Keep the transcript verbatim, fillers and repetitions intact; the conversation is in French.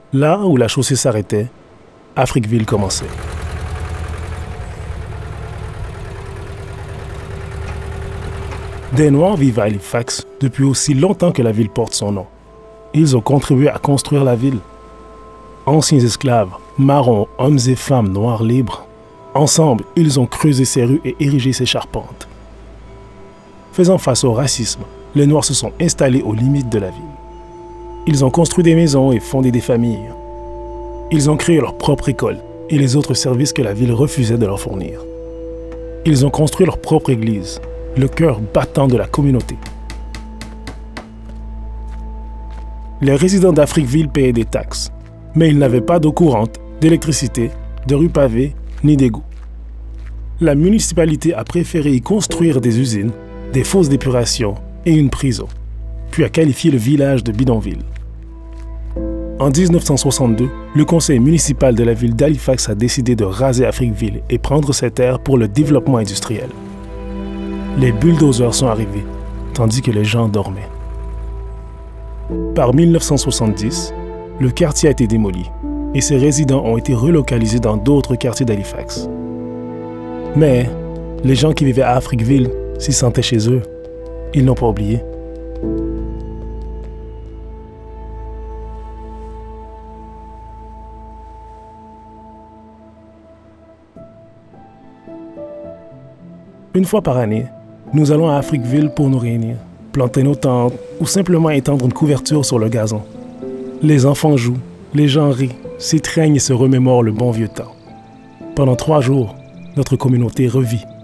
Là où la chaussée s'arrêtait, Africville commençait. Des Noirs vivent à Halifax depuis aussi longtemps que la ville porte son nom. Ils ont contribué à construire la ville. Anciens esclaves, marrons, hommes et femmes noirs libres, ensemble, ils ont creusé ces rues et érigé ces charpentes. Faisant face au racisme, les Noirs se sont installés aux limites de la ville. Ils ont construit des maisons et fondé des familles. Ils ont créé leur propre école et les autres services que la ville refusait de leur fournir. Ils ont construit leur propre église, le cœur battant de la communauté. Les résidents d'Africville payaient des taxes, mais ils n'avaient pas d'eau courante, d'électricité, de rues pavées, ni d'égouts. La municipalité a préféré y construire des usines, des fosses d'épuration et une prison, puis a qualifié le village de bidonville. En mille neuf cent soixante-deux, le conseil municipal de la ville d'Halifax a décidé de raser Africville et prendre ses terres pour le développement industriel. Les bulldozers sont arrivés, tandis que les gens dormaient. Par mille neuf cent soixante-dix, le quartier a été démoli et ses résidents ont été relocalisés dans d'autres quartiers d'Halifax. Mais les gens qui vivaient à Africville s'y sentaient chez eux. Ils n'ont pas oublié. Une fois par année, nous allons à Africville pour nous réunir, planter nos tentes ou simplement étendre une couverture sur le gazon. Les enfants jouent, les gens rient, s'étreignent et se remémorent le bon vieux temps. Pendant trois jours, notre communauté revit.